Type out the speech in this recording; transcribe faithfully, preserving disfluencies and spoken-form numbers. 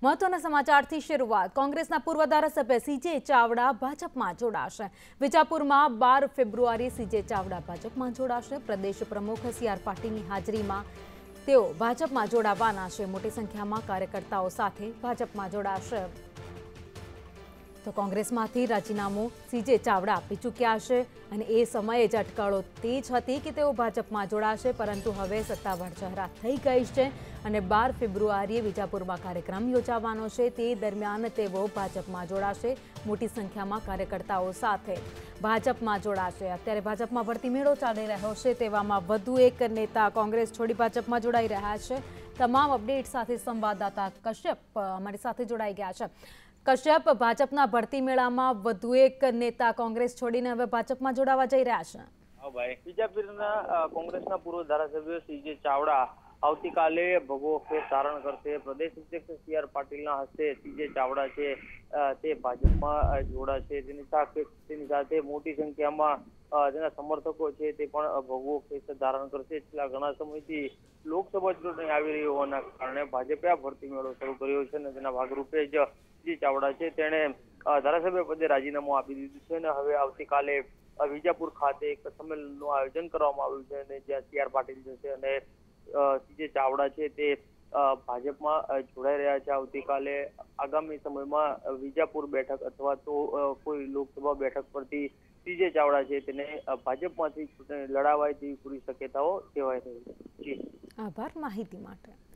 મહત્વના સમાચારથી શરૂઆત। કોંગ્રેસના પૂર્વ ધારાસભ્ય સીજે ચાવડા ભાજપમાં જોડાશે। વિજાપુરમાં બાર ફેબ્રુઆરી સીજે ચાવડા ભાજપમાં જોડાશે। પ્રદેશ પ્રમુખ સી આર પાટીલની હાજરીમાં તેઓ ભાજપમાં જોડાવાના છે। મોટી સંખ્યામાં કાર્યકર્તાઓ સાથે ભાજપમાં જોડાશે। તો કોંગ્રેસમાંથી રાજીનામું સીજે ચાવડા આપી ચૂક્યા છે અને એ સમયે જ અટકળો તેજ હતી કે તેઓ ભાજપમાં જોડાશે, પરંતુ હવે સત્તાવાર જાહેરાત થઈ ગઈ છે અને બાર ફેબ્રુઆરીએ વિજાપુરમાં કાર્યક્રમ યોજાવાનો છે। તે દરમિયાન તેઓ ભાજપમાં જોડાશે। મોટી સંખ્યામાં કાર્યકર્તાઓ સાથે ભાજપમાં જોડાશે। અત્યારે ભાજપમાં ભરતી મેળો ચાલી રહ્યો છે, તેવામાં વધુ એક નેતા કોંગ્રેસ છોડી ભાજપમાં જોડાઈ રહ્યા છે। તમામ અપડેટ સાથે સંવાદદાતા કશ્યપ અમારી સાથે જોડાઈ ગયા છે। કશ્યપ, ભાજપના ભરતી મેળામાં વધુ એક નેતા કોંગ્રેસ છોડીને હવે ભાજપમાં જોડાવા જઈ રહ્યા છે। હા ભાઈ, વિજાપુરના કોંગ્રેસના પૂર્વ ધારાસભ્ય સીજે ચાવડા આવતીકાલે ભગવો ખેસ ધારણ કરશે। પ્રદેશ અધ્યક્ષ સી આર પાટીલના હસ્તે સીજે ચાવડા છે તે ભાજપમાં જોડાશે। તેની સાથે તેની સાથે મોટી સંખ્યામાં તેના સમર્થકો છે તે પણ ભગવો ખેસ ધારણ કરશે। છેલ્લા ઘણા સમયથી લોકસભા ચૂંટણી આવી રહી હોવાના કારણે ભાજપે આ ભરતી મેળો શરૂ કર્યો છે અને તેના ભાગરૂપે જ સીજે ચાવડા છે તેણે ધારાસભ્ય પદે રાજીનામું આપી દીધું છે અને હવે આવતીકાલે વિજાપુર ખાતે એક સંમેલનનું આયોજન કરવામાં આવ્યું છે અને જ્યાં સી આર પાટીલ જશે અને સીજે ચાવડા છે તે ભાજપમાં જોડાઈ રહ્યા છે। આવતીકાલે આગામી સમયમાં વિજાપુર બેઠક અથવા તો કોઈ લોકસભા બેઠક પરથી સીજે ચાવડા છે તેને ભાજપમાંથી ચૂંટણી લડાવાય તેવી પૂરી શક્યતાઓ કહેવાય રહી છે। જી આભાર માહિતી માટે।